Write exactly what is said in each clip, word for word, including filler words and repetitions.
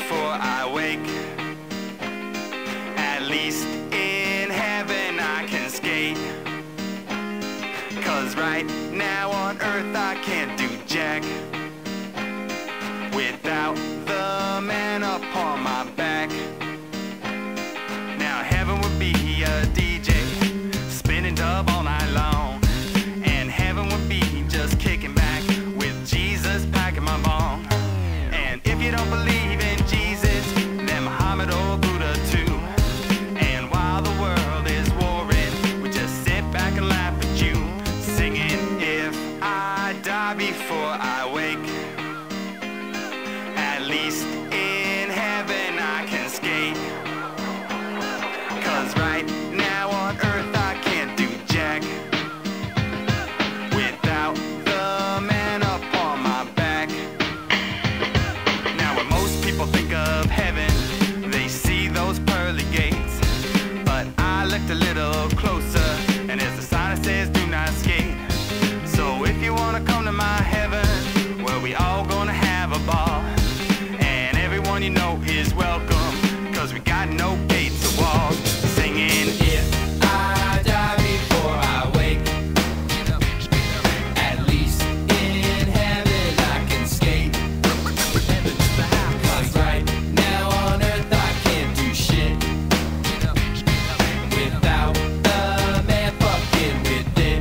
before I wake. At least in heaven I can skate. 'Cause right now on earth I can't do jack without the man upon my back. Now heaven would be a D J spinning dub all night long, and heaven would be just kicking back with Jesus packing my bong. And if you don't believe in Jesus, then Muhammad or Buddha too. And while the world is warring, we just sit back and laugh at you, singing, if I die before I wake, at least in heaven I can skate. 'Cause right now on earth I can't do jack without the man upon my back. Now when most people think of heaven, they see those pearly gates. But I looked a little closer, and there's a sign that says do not skate. So if you wanna come to my heaven, well, we all gonna have a ball. And everyone you know is welcome, 'cause we got no gates or walls. Singing, if I die before I wake, at least in heaven I can skate. 'Cause right now on earth I can't do shit without the man fucking with it.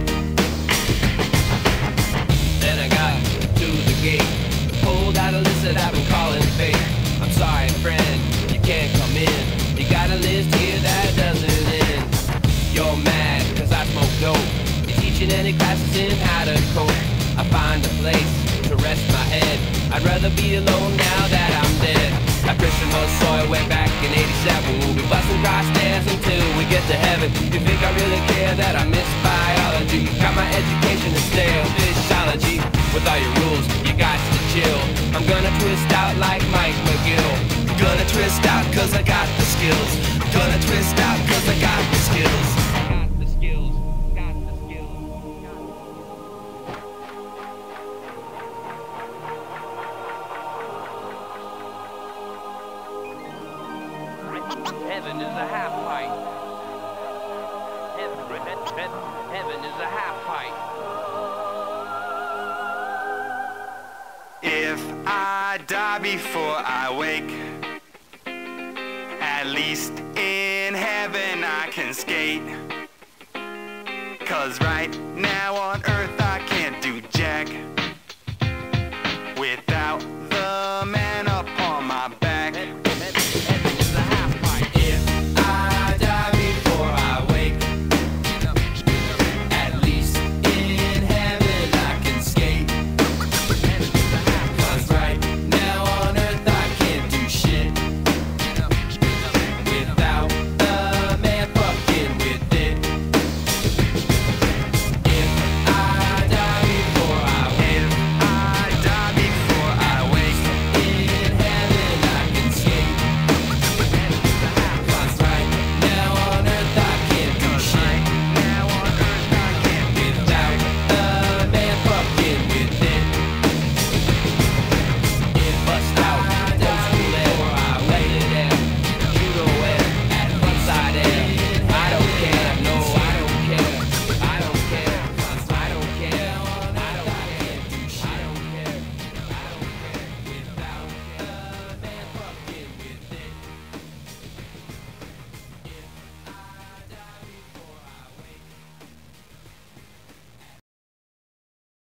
Then I got to the gate, pulled out a list that I've been calling fake. I'm sorry friend, you can't come in. You got a list here that doesn't end. You're mad cause I smoke dope. You're teaching any classes in how to cope. I find a place to rest my head. I'd rather be alone now that I'm dead. That Christian Hus soil went back in eighty-seven. We'll be busting cross stairs until we get to heaven. You think I really care that I miss biology? Got my education in stale physiology. With all your rules, you got to chill. I'm gonna twist out like Mike McGill. Gonna twist out cause I got the skills. Gonna twist out cause I got the skills. Got the skills, got the skills. Heaven is a half pipe. Heaven, heaven, heaven is a half pipe. If I die before I wake, at least in heaven I can skate. 'Cause right now on earth